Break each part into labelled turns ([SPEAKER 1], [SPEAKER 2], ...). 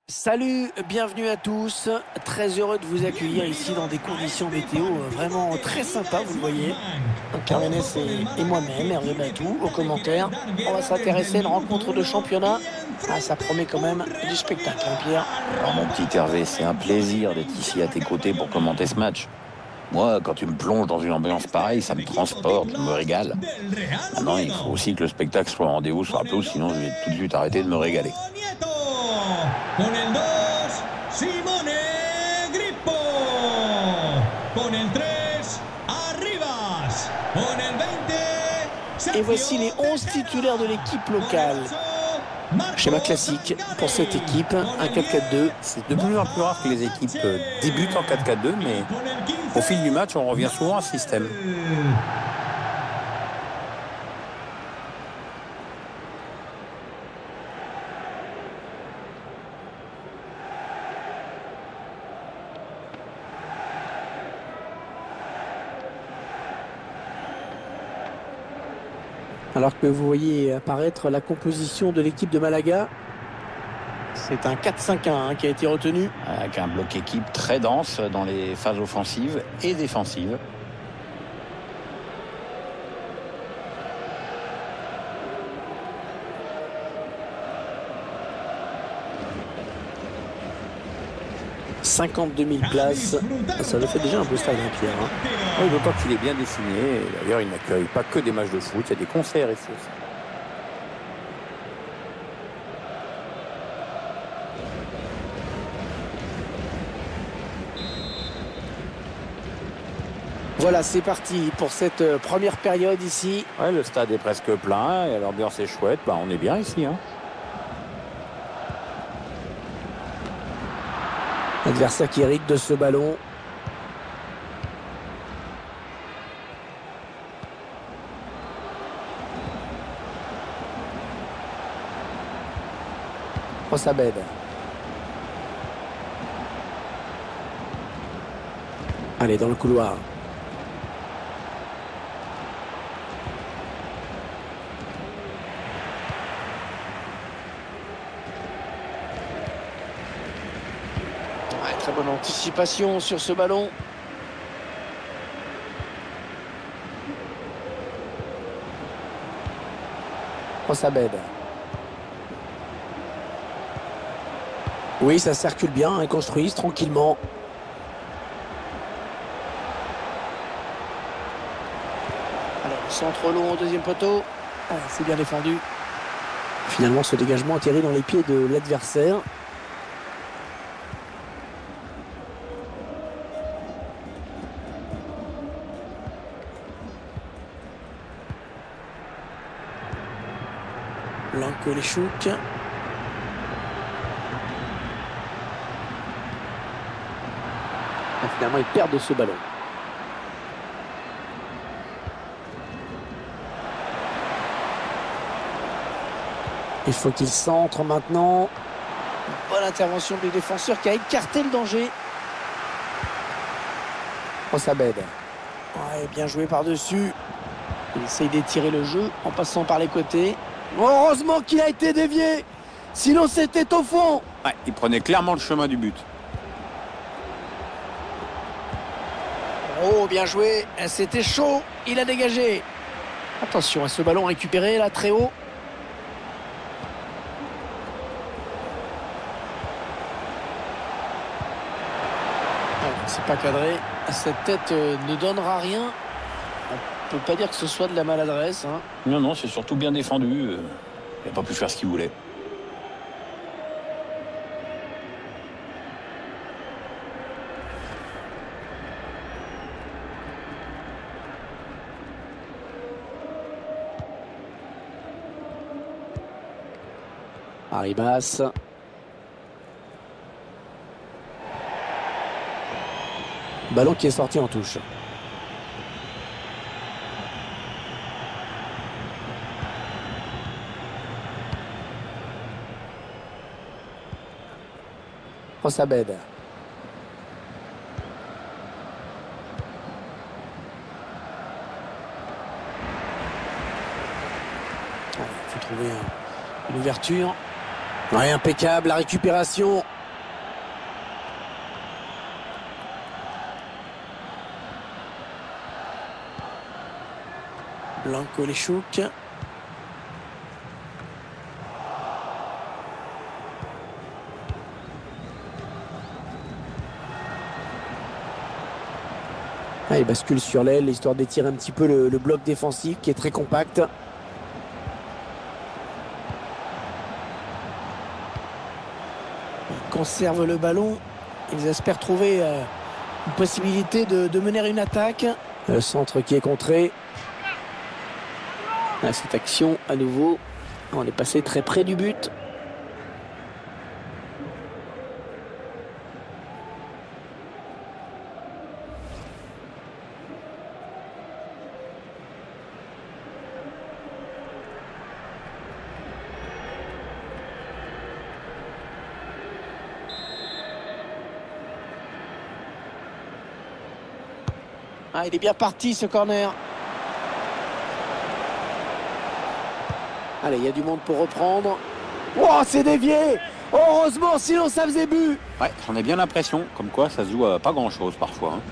[SPEAKER 1] Salut, bienvenue à tous. Très heureux de vous accueillir ici dans des conditions météo vraiment très sympas, vous le voyez. Carmenes et moi-même, Hervé Batou, aux commentaires. On va s'intéresser à une rencontre de championnat. Ah, ça promet quand même du spectacle, hein, Pierre.
[SPEAKER 2] Alors mon petit Hervé, c'est un plaisir d'être ici à tes côtés pour commenter ce match. Moi, quand tu me plonges dans une ambiance pareille, ça me transporte, je me régale. Maintenant, il faut aussi que le spectacle soit au rendez-vous sur la pelouse, sinon je vais tout de suite arrêter de me régaler.
[SPEAKER 3] Con el 2, Simone Grippo. Con el 3, Arribas. Con el 20,
[SPEAKER 1] Et voici les 11 titulaires de l'équipe locale. Schéma classique pour cette équipe, un 4-4-2.
[SPEAKER 4] C'est de plus en plus rare que les équipes débutent en 4-4-2, mais au fil du match, on revient souvent à ce système.
[SPEAKER 1] Alors que vous voyez apparaître la composition de l'équipe de Malaga, c'est un 4-5-1 qui a été retenu.
[SPEAKER 2] Avec un bloc équipe très dense dans les phases offensives et défensives.
[SPEAKER 1] « 52 000 places, ça le fait déjà un peu stade, hein, Pierre. Hein.
[SPEAKER 4] Oui, d'autant qu'il est bien dessiné. D'ailleurs, il n'accueille pas que des matchs de foot, il y a des concerts ici aussi.
[SPEAKER 1] Voilà, c'est parti pour cette première période ici.
[SPEAKER 4] Ouais, le stade est presque plein et l'ambiance est chouette. Bah, on est bien ici, hein.
[SPEAKER 1] L'adversaire qui hérite de ce ballon. Rossabed. Allez, dans le couloir. Très bonne anticipation sur ce ballon. Rossabed. Oui, ça circule bien, ils construisent tranquillement. Alors, centre long au deuxième poteau. Ah, c'est bien défendu. Finalement, ce dégagement atterrit dans les pieds de l'adversaire. Blanco les chouk. Finalement, ils perdent ce ballon. Il faut qu'il centre maintenant. Bonne intervention du défenseur qui a écarté le danger. Rossabed. Ouais, bien joué par-dessus. Il essaye d'étirer le jeu en passant par les côtés. Heureusement qu'il a été dévié. Sinon, c'était au fond.
[SPEAKER 4] Ouais, il prenait clairement le chemin du but.
[SPEAKER 1] Oh, bien joué. C'était chaud. Il a dégagé. Attention à ce ballon récupéré là, très haut. C'est pas cadré. Cette tête ne donnera rien. On peut pas dire que ce soit de la maladresse. Hein.
[SPEAKER 2] Non, non, c'est surtout bien défendu. Il n'a pas pu faire ce qu'il voulait.
[SPEAKER 1] Arribas. Ballon qui est sorti en touche. Rossabed. Il faut trouver une ouverture. Ouais, impeccable, la récupération. Blanco Lechouk. Il bascule sur l'aile, histoire d'étirer un petit peu le bloc défensif qui est très compact. Ils conservent le ballon. Ils espèrent trouver une possibilité de mener une attaque. Le centre qui est contré. Cette action à nouveau. On est passé très près du but. Il est bien parti ce corner. Allez, il y a du monde pour reprendre. Oh, c'est dévié. Heureusement, sinon ça faisait but.
[SPEAKER 4] Ouais, j'en ai bien l'impression, comme quoi ça se joue à pas grand-chose parfois. Hein.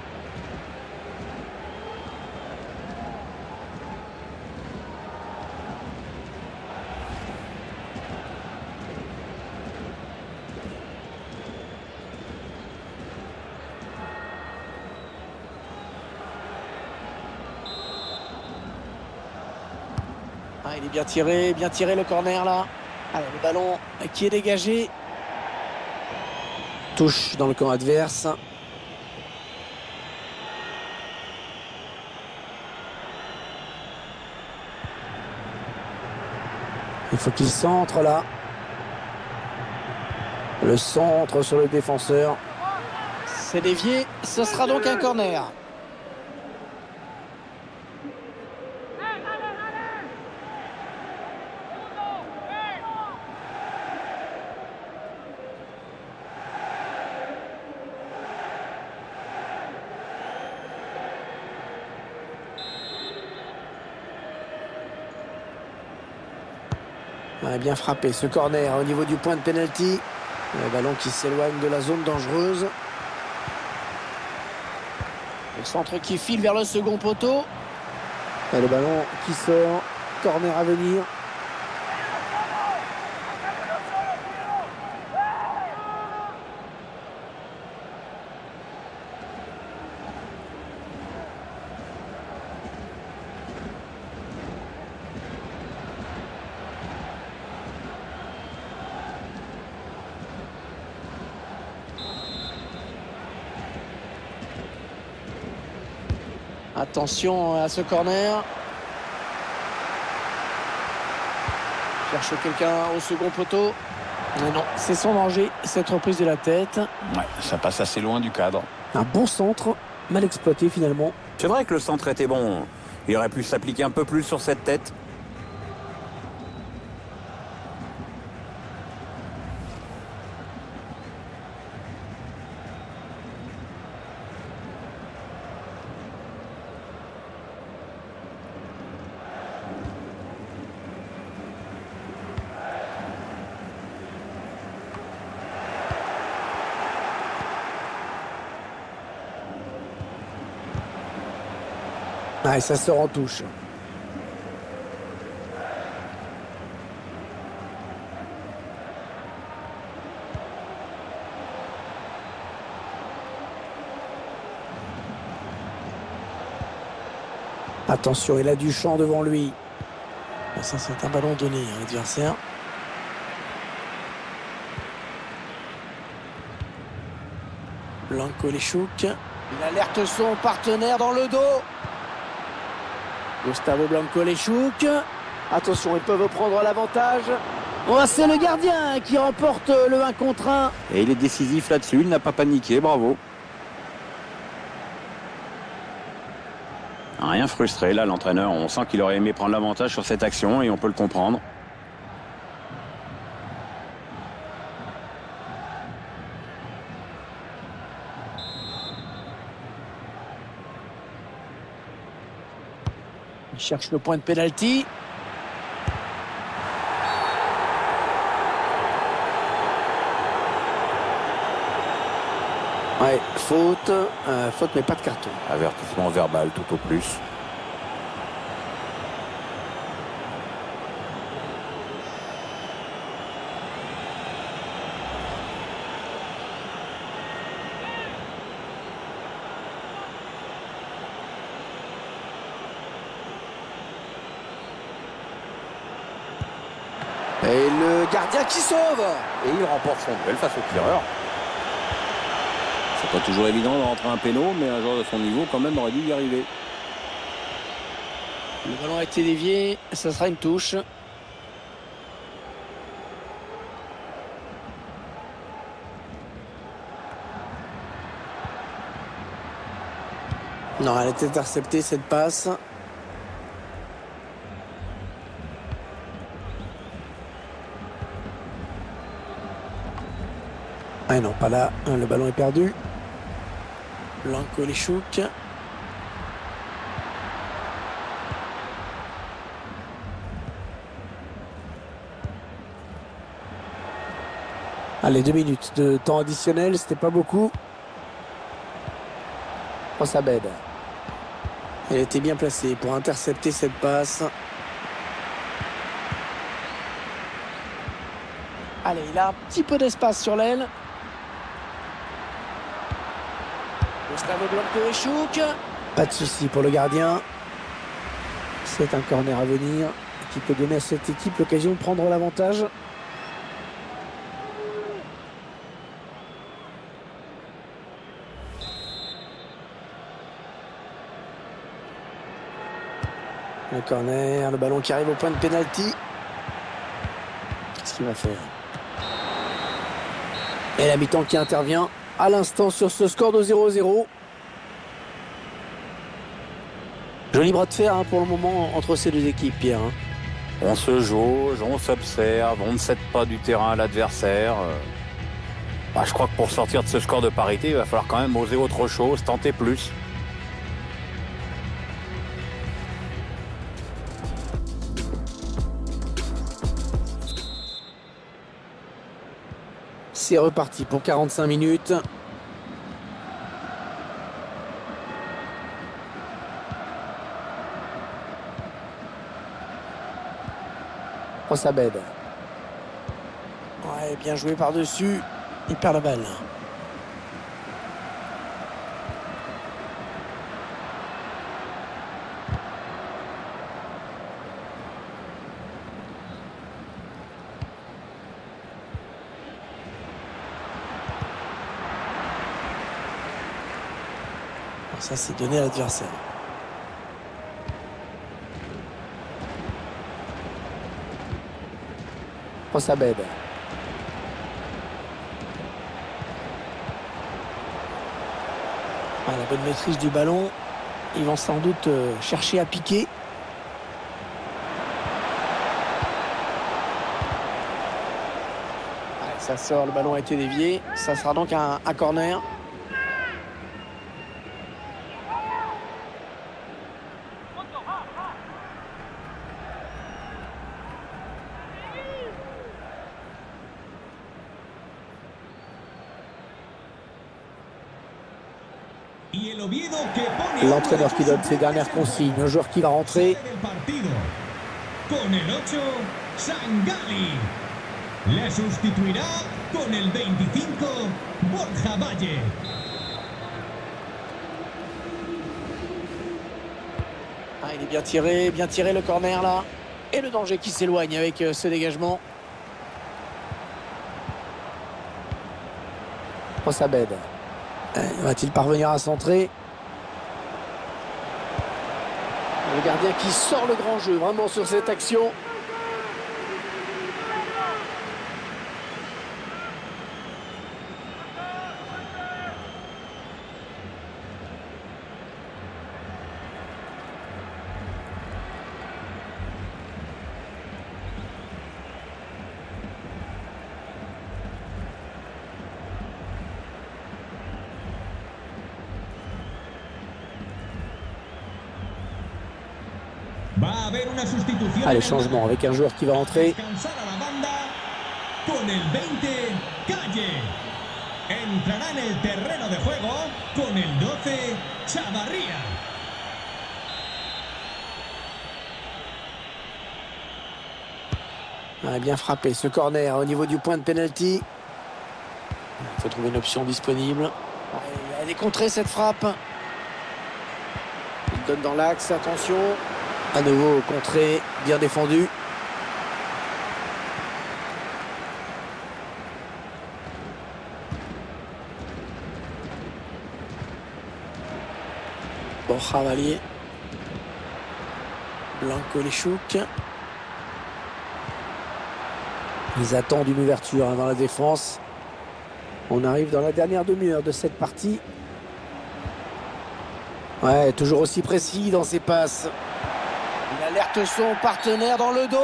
[SPEAKER 1] Il est bien tiré le corner là. Allez, le ballon qui est dégagé. Touche dans le camp adverse. Il faut qu'il centre là. Le centre sur le défenseur. C'est dévié. Ce sera donc un corner. Bien frappé ce corner au niveau du point de pénalty. Le ballon qui s'éloigne de la zone dangereuse. Le centre qui file vers le second poteau. Et le ballon qui sort. Corner à venir. Attention à ce corner. Cherche quelqu'un au second poteau. Mais non, c'est son danger, cette reprise de la tête.
[SPEAKER 2] Ouais, ça passe assez loin du cadre.
[SPEAKER 1] Un bon centre, mal exploité finalement.
[SPEAKER 4] C'est vrai que le centre était bon. Il aurait pu s'appliquer un peu plus sur cette tête.
[SPEAKER 1] Et ça sort en touche. Attention, il a du champ devant lui. Ça, c'est un ballon donné à l'adversaire. Blanco Lechouk. Il alerte son partenaire dans le dos. Gustavo Blanco Lechouk. Attention, ils peuvent prendre l'avantage. Oh, c'est le gardien qui remporte le 1 contre 1.
[SPEAKER 4] Et il est décisif là-dessus, il n'a pas paniqué, bravo. Rien frustré, là, l'entraîneur. On sent qu'il aurait aimé prendre l'avantage sur cette action et on peut le comprendre.
[SPEAKER 1] Il cherche le point de pénalty. Ouais, faute mais pas de carton.
[SPEAKER 4] Avertissement verbal tout au plus.
[SPEAKER 1] Et le gardien qui sauve.
[SPEAKER 4] Et il remporte son duel face au tireur. C'est pas toujours évident de rentrer un péno, mais un joueur de son niveau quand même aurait dû y arriver.
[SPEAKER 1] Le ballon a été dévié, ça sera une touche. Non, elle a été interceptée cette passe. Ah non, pas là. Le ballon est perdu. Blanco Lechouk. Allez, 2 minutes de temps additionnel, c'était pas beaucoup. Sabed. Elle était bien placée pour intercepter cette passe. Allez, il a un petit peu d'espace sur l'aile. Gustavo Blanco Lechouk. Pas de souci pour le gardien. C'est un corner à venir qui peut donner à cette équipe l'occasion de prendre l'avantage. Le corner, le ballon qui arrive au point de pénalty. Qu'est-ce qu'il va faire? Et la mi-temps qui intervient à l'instant sur ce score de 0-0. Joli bras de fer pour le moment entre ces deux équipes, Pierre.
[SPEAKER 4] On se jauge, on s'observe, on ne cède pas du terrain à l'adversaire. Je crois que pour sortir de ce score de parité, il va falloir quand même oser autre chose, tenter plus.
[SPEAKER 1] C'est reparti pour 45 minutes. Sabed. Ouais, bien joué par-dessus. Il perd la balle. Ça, c'est donné à l'adversaire. Sabed. La bonne maîtrise du ballon. Ils vont sans doute chercher à piquer. Ça sort, le ballon a été dévié. Ça sera donc un corner. L'entraîneur qui donne ses dernières consignes, un joueur qui va rentrer.
[SPEAKER 3] Con el 8, Sangali. Le sustituirá con el 25, Borja Valle.
[SPEAKER 1] Il est bien tiré le corner là. Et le danger qui s'éloigne avec ce dégagement. Sabed. Va-t-il parvenir à centrer? Le gardien qui sort le grand jeu vraiment sur cette action. Allez, changement avec un joueur qui va entrer.
[SPEAKER 3] Con el 20, Calle. Entrará en el terreno de juego con el 12, Chavarría.
[SPEAKER 1] Bien frappé ce corner au niveau du point de pénalty. Il faut trouver une option disponible. Elle est contrée cette frappe. Il donne dans l'axe, attention. À nouveau contré, bien défendu. Borja Vallier. Blanco Lechouk. Ils attendent une ouverture dans la défense. On arrive dans la dernière demi-heure de cette partie. Ouais, toujours aussi précis dans ses passes. Il alerte son partenaire dans le dos.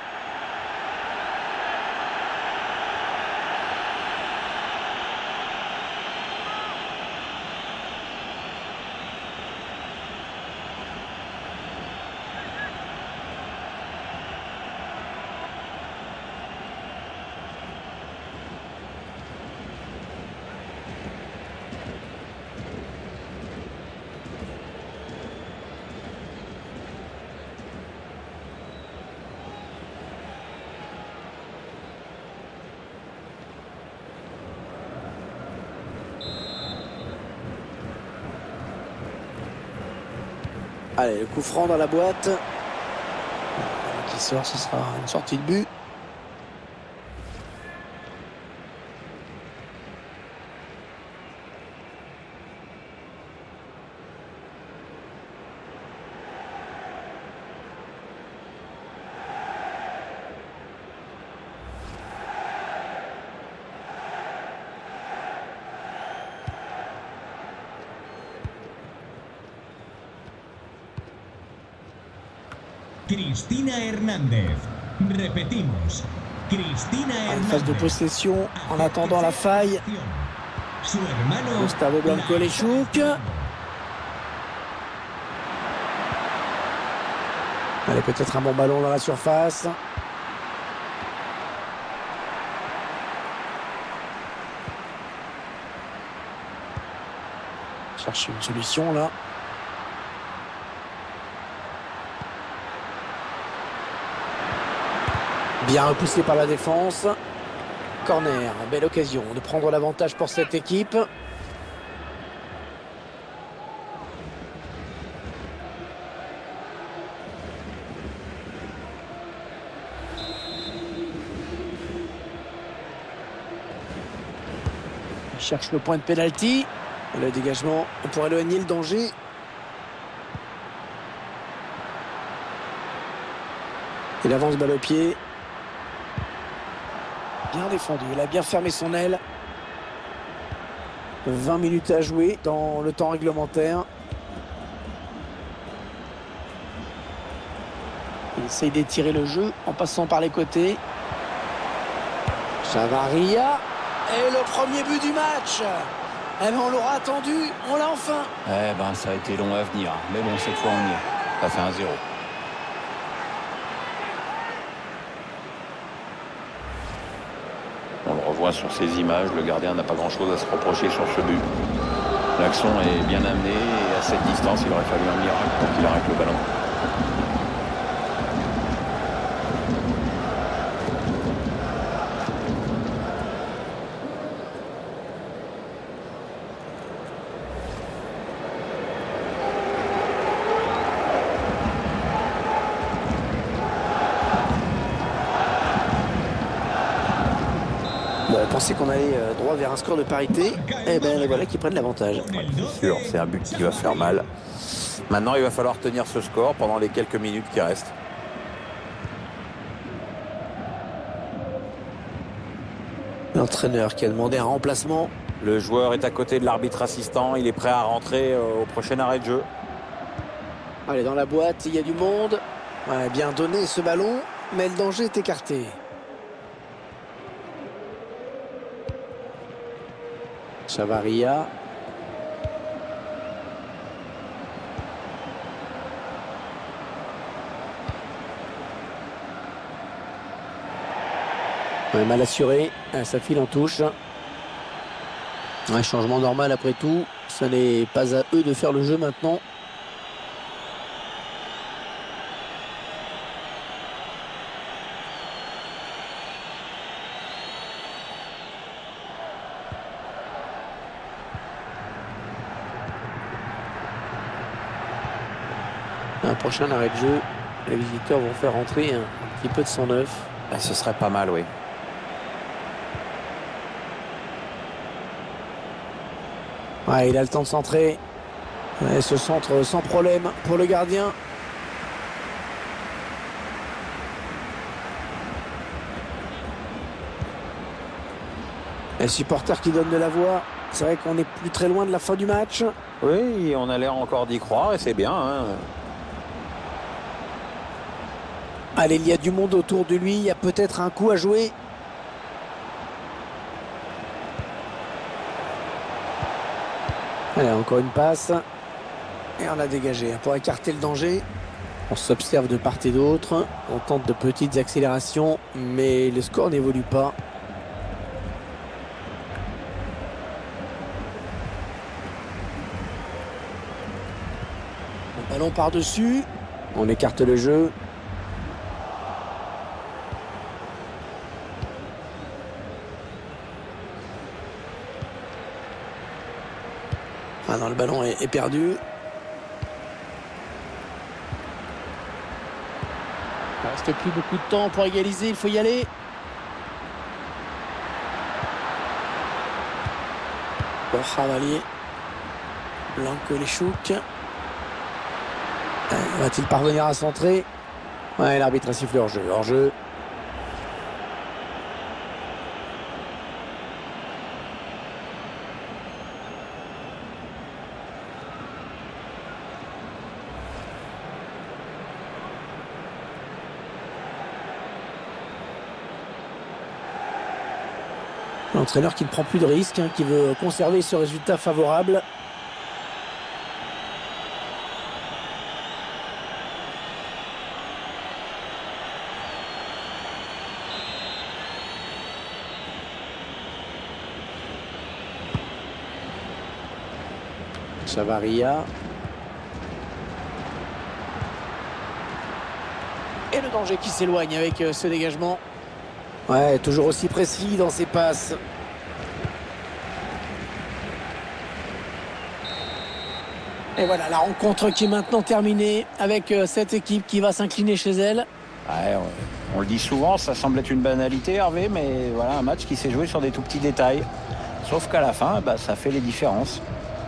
[SPEAKER 1] Allez, le coup franc dans la boîte. Qui sort, ce sera une sortie de but.
[SPEAKER 3] Cristina Hernández. Repetimos. Cristina
[SPEAKER 1] Une
[SPEAKER 3] Hernández.
[SPEAKER 1] phase de possession en attendant la faille.
[SPEAKER 3] Su hermano
[SPEAKER 1] Gustavo Blanco
[SPEAKER 3] la
[SPEAKER 1] Lechouk.
[SPEAKER 3] está
[SPEAKER 1] Allez, peut-être un bon ballon dans la surface. Chercher une solution là. Bien repoussé par la défense. Corner, belle occasion de prendre l'avantage pour cette équipe. Il cherche le point de pénalty. Le dégagement pour éloigner le danger. Il avance balle au pied. Bien défendu, il a bien fermé son aile. 20 minutes à jouer dans le temps réglementaire. Il essaye d'étirer le jeu en passant par les côtés. Chavarria. Et le premier but du match. Eh ben, on l'aura attendu, on l'a enfin.
[SPEAKER 2] Eh ben, ça a été long à venir. Mais bon, cette fois, on y est. Ça fait 1-0. On le revoit sur ces images. Le gardien n'a pas grand-chose à se reprocher sur ce but. L'action est bien amenée et à cette distance, il aurait fallu un miracle pour qu'il arrête le ballon.
[SPEAKER 1] Bon, on pensait qu'on allait droit vers un score de parité. Et ben voilà qui prennent l'avantage.
[SPEAKER 2] C'est sûr, c'est un but qui va faire mal. Maintenant, il va falloir tenir ce score pendant les quelques minutes qui restent.
[SPEAKER 1] L'entraîneur qui a demandé un remplacement.
[SPEAKER 2] Le joueur est à côté de l'arbitre assistant. Il est prêt à rentrer au prochain arrêt de jeu.
[SPEAKER 1] Allez, dans la boîte, il y a du monde. Ouais, bien donné ce ballon, mais le danger est écarté. Chavarria. Ouais, mal assuré, ça file en touche. Un changement normal après tout. Ce n'est pas à eux de faire le jeu maintenant. Un prochain arrêt de jeu. Les visiteurs vont faire entrer un petit peu de sang neuf.
[SPEAKER 2] Ce serait pas mal, oui.
[SPEAKER 1] Ouais, il a le temps de centrer. Et ce centre sans problème pour le gardien. Les supporters qui donnent de la voix. C'est vrai qu'on n'est plus très loin de la fin du match.
[SPEAKER 4] Oui, on a l'air encore d'y croire et c'est bien. Hein.
[SPEAKER 1] Allez, il y a du monde autour de lui. Il y a peut-être un coup à jouer. Allez, encore une passe. Et on a dégagé pour écarter le danger. On s'observe de part et d'autre. On tente de petites accélérations, mais le score n'évolue pas. Le ballon par-dessus. On écarte le jeu. Ah non, le ballon est perdu. Il ne reste plus beaucoup de temps pour égaliser, il faut y aller. Borja Valier. Blanco Lechouk. Va-t-il parvenir à centrer? Ouais, l'arbitre a sifflé hors-jeu. Hors-jeu. L'entraîneur qui ne prend plus de risques, qui veut conserver ce résultat favorable. Chavarria. Et le danger qui s'éloigne avec ce dégagement. Ouais, toujours aussi précis dans ses passes. Et voilà, la rencontre qui est maintenant terminée avec cette équipe qui va s'incliner chez elle.
[SPEAKER 2] Ouais, on le dit souvent, ça semble être une banalité, Hervé, mais voilà, un match qui s'est joué sur des tout petits détails. Sauf qu'à la fin, ça fait les différences.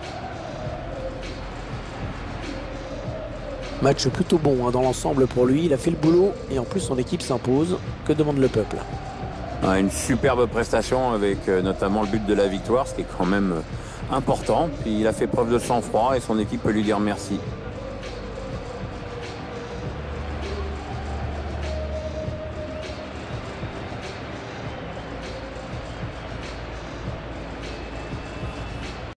[SPEAKER 1] Match plutôt bon dans l'ensemble pour lui. Il a fait le boulot et en plus son équipe s'impose. Que demande le peuple?
[SPEAKER 4] Une superbe prestation avec notamment le but de la victoire, ce qui est quand même important. Puis il a fait preuve de sang-froid et son équipe peut lui dire merci.